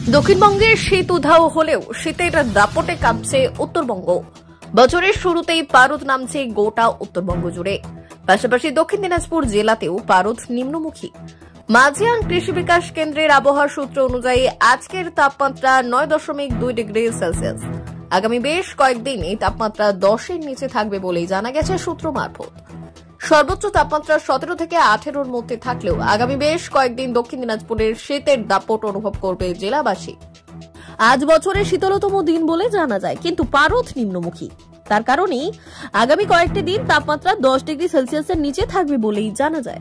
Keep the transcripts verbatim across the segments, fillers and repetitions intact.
দক্ষিণবঙ্গের শীত উধাও হলেও শীতের দাপটে কাঁপছে উত্তরবঙ্গ। বছরের শুরুতেই পারদ নামছে গোটা উত্তরবঙ্গ জুড়ে। পাশাপাশি দক্ষিণ দিনাজপুর জেলাতেও পারদ নিম্নমুখী। মাঝিয়ান কৃষি বিকাশ কেন্দ্রের আবহাওয়া সূত্র অনুযায়ী আজকের তাপমাত্রা নয় দশমিক দুই ডিগ্রি সেলসিয়াস। আগামী বেশ কয়েকদিন এই তাপমাত্রা দশের নিচে থাকবে বলেই জানা গেছে সূত্র মারফত। সর্বোচ্চ তাপমাত্রা সতেরো থেকে আঠেরোর মধ্যে থাকলেও আগামী বেশ কয়েকদিন দক্ষিণ দিনাজপুরের শীতের দাপট অনুভব করবে জেলাবাসী। আজ বছরের শীতলতম দিন বলে জানা যায়, কিন্তু পারদ নিম্নমুখী। তার কারণেই আগামী কয়েকটি দিন তাপমাত্রা দশ ডিগ্রি সেলসিয়াসের নিচে থাকবে বলেই জানা যায়।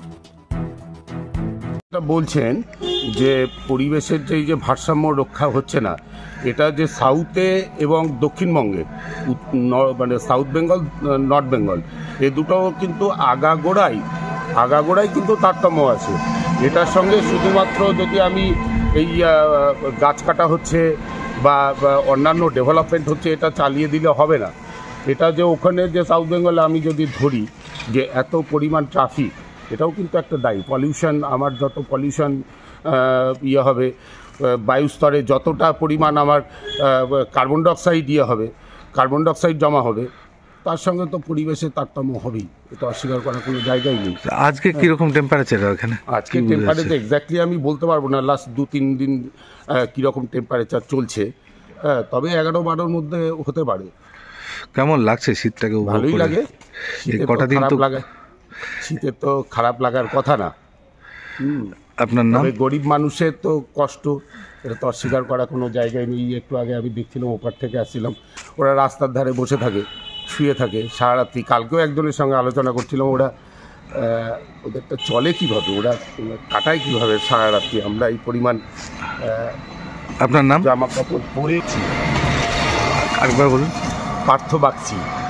বলছেন যে পরিবেশের যে যে ভারসাম্য রক্ষা হচ্ছে না, এটা যে সাউথে এবং দক্ষিণবঙ্গে মানে সাউথ বেঙ্গল নর্থ বেঙ্গল এ দুটো কিন্তু আগাগোড়াই আগাগোড়াই কিন্তু তারতম্য আছে। এটার সঙ্গে শুধুমাত্র যদি আমি এই গাছ কাটা হচ্ছে বা অন্যান্য ডেভেলপমেন্ট হচ্ছে এটা চালিয়ে দিলে হবে না। এটা যে ওখানে যে সাউথ বেঙ্গলে আমি যদি ধরি যে এত পরিমাণ ট্রাফিক, এটাও কিন্তু একটা দায়ী। পলিউশন, আমার যত পলিউশন ইয়ে হবে, বায়ুস্তরে যতটা পরিমাণ আমার কার্বন ডাইঅক্সাইড ইয়ে হবে, কার্বন ডাইঅক্সাইড জমা হবে, তার সঙ্গে তো পরিবেশের তারতম্য হবেই। এটা অস্বীকার করার কোনো জায়গাই নেই। আজকে কীরকম টেম্পারেচার ওখানে? আজকে টেম্পারেচার এক্স্যাক্টলি আমি বলতে পারবো না, লাস্ট দু তিন দিন কীরকম টেম্পারেচার চলছে। হ্যাঁ, তবে এগারো বারোর মধ্যে হতে পারে। কেমন লাগছে শীতটাকে? ভালোই লাগে। কটা দিন তো লাগে, শীতের তো খারাপ লাগার কথা না। হুম, আপনার নাম? গরিব মানুষের তো কষ্ট, এটা তো অস্বীকার করা কোনো জায়গায় নেই। একটু আগে আমি দেখছিলাম, ওপার থেকে আসছিলাম, ওরা রাস্তার ধারে বসে থাকে, শুয়ে থাকে সারা রাত্রি। কালকেও একজনের সঙ্গে আলোচনা করছিলাম, ওরা ওদেরটা চলে কীভাবে, ওরা কাটায় কীভাবে সারা রাত্রি। আমরা এই পরিমাণ আপনার নাম? জামা কাপড় পরেছি। আরেকবার বলুন। পার্থ বাগচি।